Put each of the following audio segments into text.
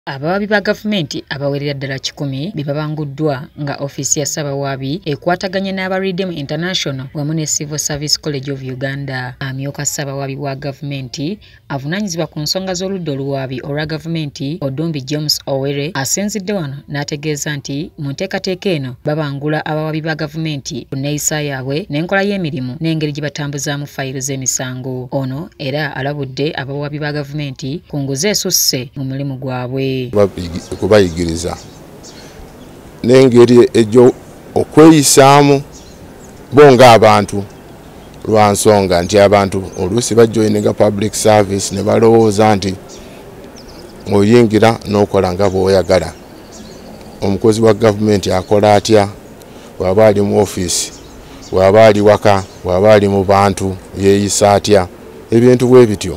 Abawaabi ba gavumenti abawerera ddala 10 bibabanguddwa nga ofiisi ya Abawaabi ekwataganye n'aba Redeem International wamu ne Civil Service College of Uganda. Amyuka Abawaabi wa gavumenti avunaanyizibwa ku nsonga z'oludda oluwaabi olwa gavumenti Odumbi James Owere asinzidde wano n'ategeeza nti mu nteekateeka eno babangula abawaabi ba gavumenti ku nneeyisa yaabwe n'enkola y'emirimu n'engeri gye batambuzaamu fayiro z'emisango. Ono era alabudde abawaabi ba gavumenti ku nguzi esusse mu mulimu gwabwe. Kubayigiriza n'engeri ejjo okweyisaamu bonga abantu lwa nsonga nti abantu oluusi bajoyininga public service ne balowooza nti oyingira n'okola nga bw'oyagala. Omukozi wa gavumenti akola atya, bw'aba ali mu ofiisi, bw'aba ali waka, bw'aba ali mu bantu yeeyisa atya, ebintu bwe bityo.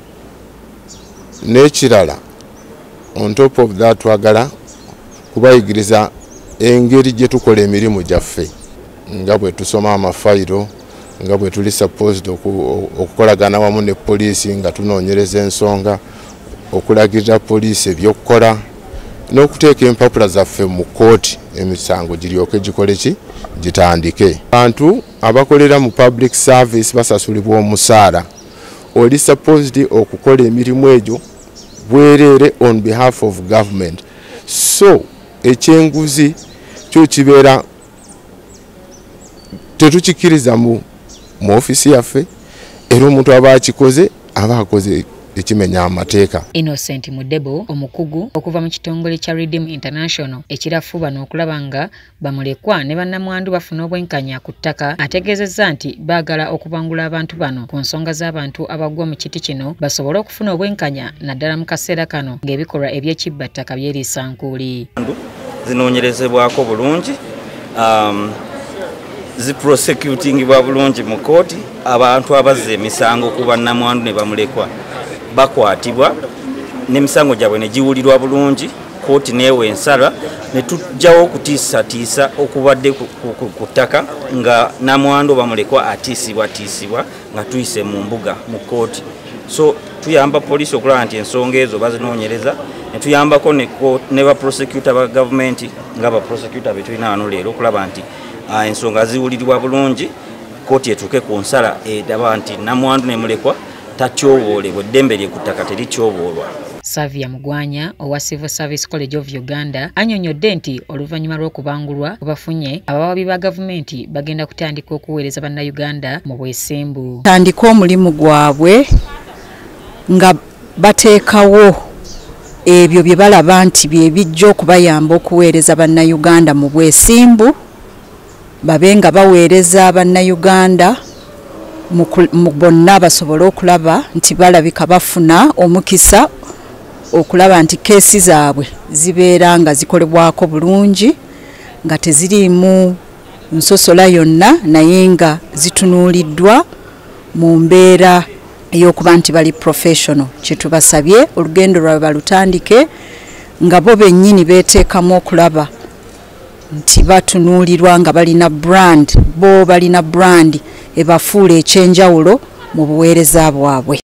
N'ekirala on top of that twagala kubayigiriza engeri gye tukola emirimu gyaffe nga bwe tusoma amafayiro, nga bwe tuli supposed okukolagana wamu ne poliisi nga tunoonyereza ensonga, okulagirira poliisi ebyokukola n'okuteeka empapula zaffe mu kooti emisango giryoke gikole ki gitandike. Abantu abakolera mu public service basasulibwa omusaala, oli supposed okukola emirimu egyo bwerere on behalf of government. So ekyenguzi kyo kibeera tetukikiriza mu ofisi yaffe, era omuntu aba akikoze aba akoze ekimenya amateeka. Innocent Mudebo omukugu okuva mu kitongole kya Redeem International ekirafuba n'okulaba nga bamulekwa ne bannamwandu bafuna obwenkanya ku ttaka ategeezezza nti baagala okubangula abantu bano ku nsonga z'abantu abagwa mu kiti kino basobole okufuna obwenkanya naddala mu kaseera kano ng'ebikolwa eby'ekibbattaka byeriisa nkuuli. Zinoonyerezebwako bulungi, ziprosecutingibwa bulungi mu kooti, abantu abazza emisango ku bannamwandu ne bamulekwa bakwatibwa n'emisango gyabwe ne giwulirwa bulungi, kooti neewe ensala ne tujjawo okutiisatiisa okubadde ku ttaka nga namwandu bamulekwa atiisibwa nga tuyise mu mbuga mu kooti. So tuyamba poliisi okulaba nti ensonga ezo bazinoonyereza, ne tuyambako ne baprosecutor ba gavumenti nga baprosecutor be tulina wano leero okulaba nti ensonga ziwulirirwa bulungi, kooti etuuke ku nsala edaba nti namwandu ne mulekwa tatyoboolebwa, eddembe lye ku ttaka terityoboolwa. Savia Mugwanya owa Civil Service College of Uganda annyonnyodde nti oluvannyuma lw'okubangulwa bafunye abawaabi ba gavumenti bagenda kutandika okuweereza bannayuganda mu bwesimbu. Tandika omulimu gwabwe nga bateekawo ebyo bye balaba nti bye bijja okubayamba okuweereza bannayuganda mu bwesimbu, babe nga baweereza bannayuganda mu bonna basobole okulaba nti balabika bafuna omukisa okulaba nti keesi zaabwe zibeera nga zikolebwako bulungi, nga teziriimu nsosola yonna naye nga zitunuuliddwa mu mbeera ey'okuba nti bali professional. Kyetubasabye olugendo lwabwe balutandike nga bo bennyini beeteekamu okulaba nti batunuulirwa nga balina brand, bo balina brand ebafuula ekyenjawulo mu buweereza bwabwe.